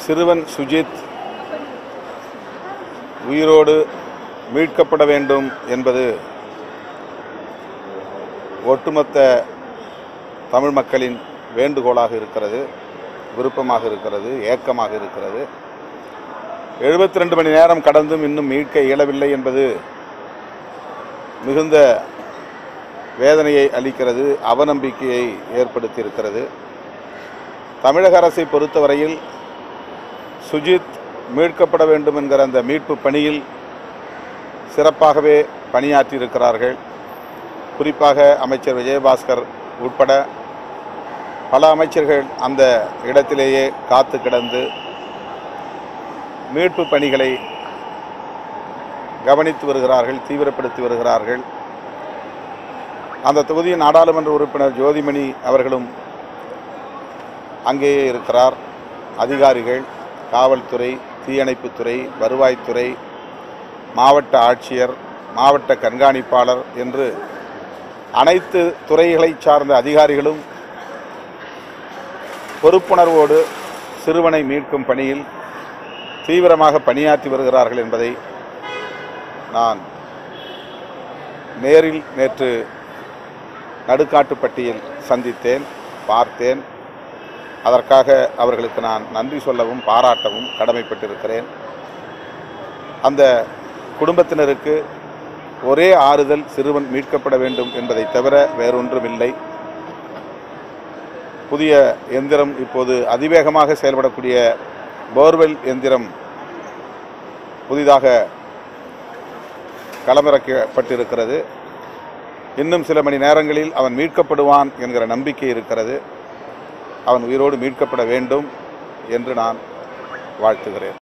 சிறுவன் சுஜித் உயிரோடு மீட்கப்பட வேண்டும் என்பது ஒட்டுமொத்த தமிழ் மக்களின் வேண்டுகோளாக இருக்கிறது, விருப்பமாக இருக்கிறது, ஏக்கமாக இருக்கிறது. 72 மணி நேரம் கடந்தும் இன்னும் மீட்க இயலவில்லை என்பது மிகுந்த வேதனையை அளிக்கிறது, அவநம்பிக்கையை ஏற்படுத்தி இருக்கிறது. தமிழக அரசை பொறுத்தவரையில் சுஜித் மீட்கப்பட வேண்டும் என்கிற அந்த மீட்பு பணியில் சிறப்பாகவே பணியாற்றியிருக்கிறார்கள். குறிப்பாக அமைச்சர் விஜயபாஸ்கர் உட்பட பல அமைச்சர்கள் அந்த இடத்திலேயே காத்து கிடந்து மீட்பு பணிகளை கவனித்து வருகிறார்கள், தீவிரப்படுத்தி வருகிறார்கள். அந்த தொகுதியின் நாடாளுமன்ற உறுப்பினர் ஜோதிமணி அவர்களும் அங்கேயே இருக்கிறார். அதிகாரிகள், காவல்துறை, தீயணைப்புத்துறை, வருவாய்த்துறை, மாவட்ட ஆட்சியர், மாவட்ட கண்காணிப்பாளர் என்று அனைத்து துறைகளை சார்ந்த அதிகாரிகளும் பொறுப்புணர்வோடு சிறுவனை மீட்கும் பணியில் தீவிரமாக பணியாற்றி வருகிறார்கள் என்பதை நான் நேரில் நேற்று நடுக்காட்டுப்பட்டியில் சந்தித்தேன், பார்த்தேன். அதற்காக அவர்களுக்கு நான் நன்றி சொல்லவும் பாராட்டவும் கடமைப்பட்டிருக்கிறேன். அந்த குடும்பத்தினருக்கு ஒரே ஆறுதல் சிறுவன் மீட்கப்பட வேண்டும் என்பதை தவிர வேறொன்றுமில்லை. புதிய எந்திரம் இப்போது அதிவேகமாக செயல்படக்கூடிய போர்வெல் எந்திரம் புதிதாக களமிறக்கப்பட்டிருக்கிறது. இன்னும் சில மணி நேரங்களில் அவன் மீட்கப்படுவான் என்கிற நம்பிக்கை இருக்கிறது. அவன் உயிரோடு மீட்கப்பட வேண்டும் என்று நான் வாழ்த்துகிறேன்.